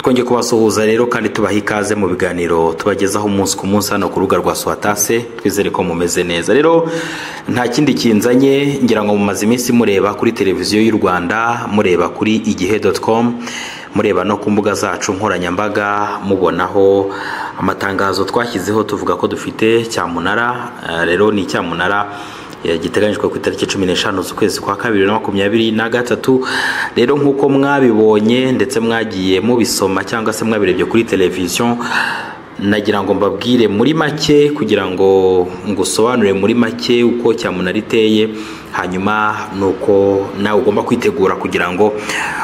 twongeye kubasuhuza rero kandi tubaha ikaze mu biganiro tubagezaho umunsi ku munsi hano ku rubuga rwa Swatase. Twizere ko mumeze neza. Rero nta kindi kinzanye, ngira ngo mumaze iminsi mureba kuri televiziyo y'u Rwanda, mureba kuri igihe.com, mureba no ku mbuga zacu nkoranyambaga, mubonaho amatangazo twashyizeho tuvuga ko dufite cyamunara. Rero ni cyamunara giteganyijwe ku itariki 15 z'ukwezi kwa 2023. Rero nkuko mwabibonye ndetse mwagiye mubisoma cyangwa se mwabirebye kuri televiziyo, nagira ngo mbabwire muri make kugira ngo ngusobanure muri make uko cyamunara iteye, hanyuma nuko nawe ugomba kwitegura kugira ngo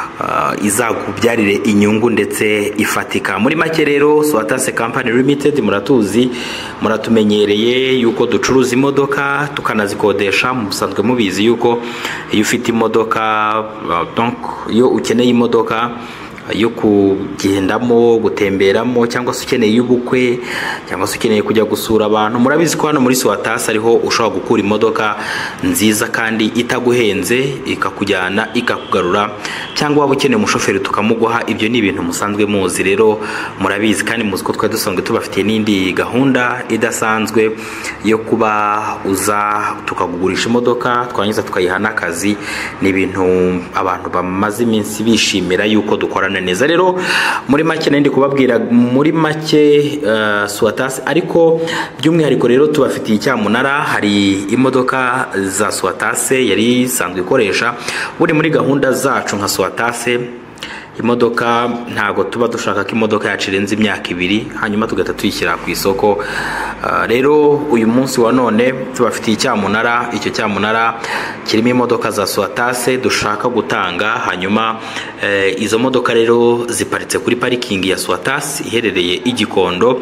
izakubyarire inyungu ndetse ifatika. Muri make rero Swatase Company Limited muratuzi, muratumenyereye yuko ducuruza imodoka tukanazikodesha. Musanzwe mubizi yuko iyo ufite imodoka, donc iyo ukeneye imodoka yo kugendamo, gutemberamo, cyangwa se ukeneye ubukwe, cyangwa se ukeneye kujya gusura abantu, murabizi ko hano muri Swatase ariho ushobora gukura imodoka nziza kandi itaguhenze, ikakujyana ikakugarura, cyangwa waba ukeneye umushoferi tukamuguha. Ibyo ni ibintu musanzwe muzi, rero murabizi kandi muzi ko twari dusanzwe tubafitiye n'indi gahunda idasanzwe yo kuba uza tukagugurisha imodoka twangiza tukayiha n'akazi. Ni ibintu abantu bamaze iminsi bishimira yuko dukorana neza. Rero muri make nandi kubabwira muri make Swatase, ariko by'umwihariko rero tubafitiye icyamunara. Hari imodoka za Swatase yari isanzwe ikoresha buri muri gahunda zacu nka Swatase. Imodoka ntago tuba dushaka ko imodoka yacu irenze imyaka 2 hanyuma tugahita tuyishyira ku isoko. Rero uyu munsi wa none tubafitiye icyamunara. Icyo cyamunara kirimo imodoka za Swatase dushaka gutanga, hanyuma izo modoka rero ziparitse kuri parking ya Swatase iherereye i Gikondo,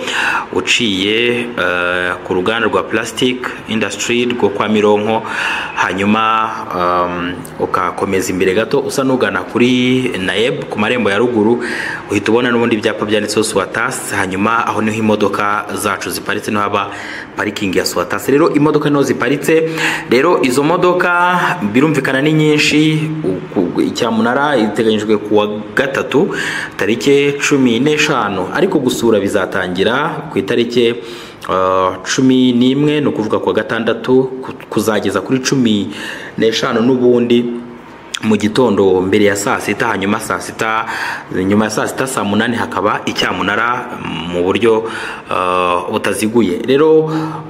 uciye ku ruganda rwa Plastic Industry rwo kwa Mironko, hanyuma ukakomeza imbere gato usa nugana kuri Naeb ku marembo ya ruguru, uhita ubona n'ubundi byapa byanditseho Swatase. Hanyuma aho niho imodoka zacu ziparitse, no haba parking ya Swatase. Rero imodoka no ziparitse. Rero izo modoka birumvikana ni nyinshi. Icyamunara iteganyijwe kuwa gatatu tariki 15, ariko gusura bizatangira ku itariki 11, no kuvuga kuwa gatandatu kuzageza kuri 15 n'ubundi mu gitondo mbere ya saa sita, hanyuma saa sita, nyuma ya saa sita saa 8 hakaba icyamunara mu buryo butaziguye. Rero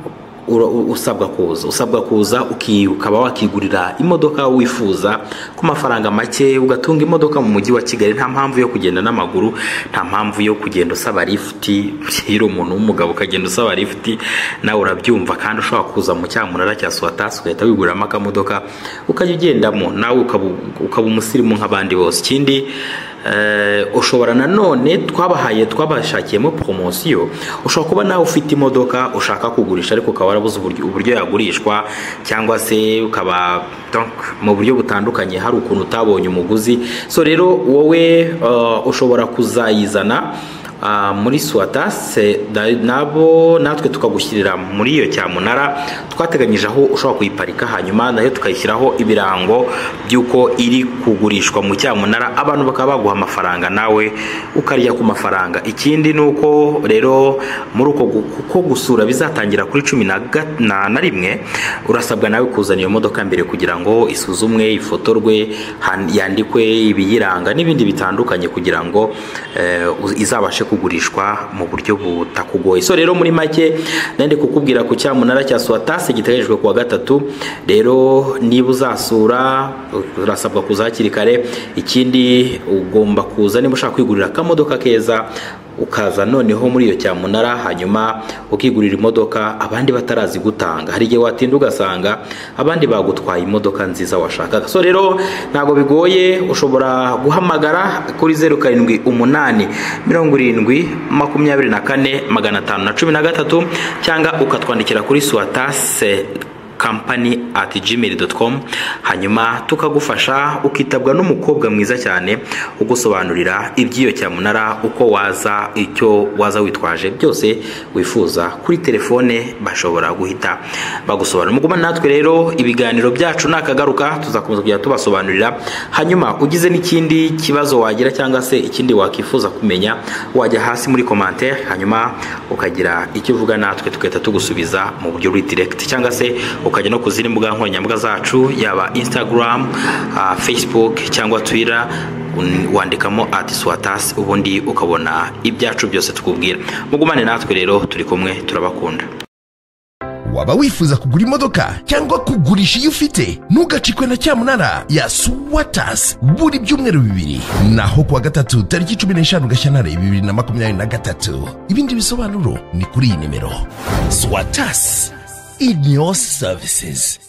usabwa kuza ukaba wakigurira imodoka wifuza ku mafaranga make, ugatunga imodoka mu mujyi wa Kigali. Nta mpamvu yo kugenda n'amaguru, nta mpamvu yo kugenda usaba lift. Hiro umuntu w'umugabo ukagenda usaba lift, nawe urabyumva. Kandi ushobora kuza mu cyamunara cya Swatase ugahita wiguramo akamodoka ukajya ugendamo, nawe ukaba umusirimu nk'abandi bose. Ikindi ushobora nanone twabashakiyemo promotion. Ushobora kuba nawe ufite imodoka ushaka kugurisha ariko ukaba warabuze uburyo yagurishwa, cyangwa se ukaba donc mu buryo butandukanye hari ukuntu utabonye umuguzi. So rero wowe ushobora kuzayizana muri Swatase, natwe tukagushyirira muri iyo cyamunara. Twateganyije aho ushobora kuyiparika, hanyuma nayo tukayishyiraho ibirango byuko iri kugurishwa mu cyamunara. Abantu bakaba baguha amafaranga, nawe ukarya ku mafaranga. Ikindi nuko rero muri uko gusura bizatangira kuri 11, urasabwa nawe kuzana iyo modoka mbere kugira ngo isuzumwe, ifotorwe, yandikwe ibiyiranga n'ibindi bitandukanye, kugira ngo izabashe kugurishwa mu buryo butakugoye. So rero muri make nandi kukubwira ku cyamunara cya Swatase giteganyijwe kuwa gatatu. Rero niba uzasura urasabwa kuza hakiri kare. Ikindi ugomba kuza niba ushaka kwigurira akamodoka keza, ukaza noneho muri iyo cyamunara, hanyuma ukigurira imodoka abandi batarazi gutanga. Hari igihe watinda ugasanga abandi bagutwaye imodoka nziza washakaga. So rero ntago bigoye, ushobora guhamagara kuri 0788 70 24 513, cyangwa ukatwandikira kuri Swatase company@gmail.com, hanyuma tukagufasha ukitabwa n'umukobwa mwiza cyane ugusobanurira iby'iyo cyamunara, uko waza, icyo waza witwaje, byose wifuza kuri telefone bashobora guhita bagusobanurira. Muguma natwe rero, ibiganiro byacu nakagaruka tuzakomeza kujya tubasobanurira. Hanyuma ugize n'ikindi kibazo wagira cyangwa se ikindi wakifuza kumenya, wajya hasi muri commentaire, hanyuma ukagira icyo uvuga natwe tukahita tugusubiza mu buryo buri direct, cyangwa se ukajya no kuzindi mbuga nkoranyambaga zacu, yaba Instagram, Facebook cyangwa Twitter, wandikamo @swatas, ubundi ukabona ibyacu byose tukubwira. Mugumane natwe rero, turi kumwe, turabakunda. Waba wifuza kugura imodoka cyangwa kugurisha iyo ufite, ntugacikwe na cyamunara ya Swatas buri byumweru bibiri, naho kuwa gatatu tariki 15 Gashyantare 2023. Ibindi bisobanuro ni kuri iyi nimero. Swatas in your services.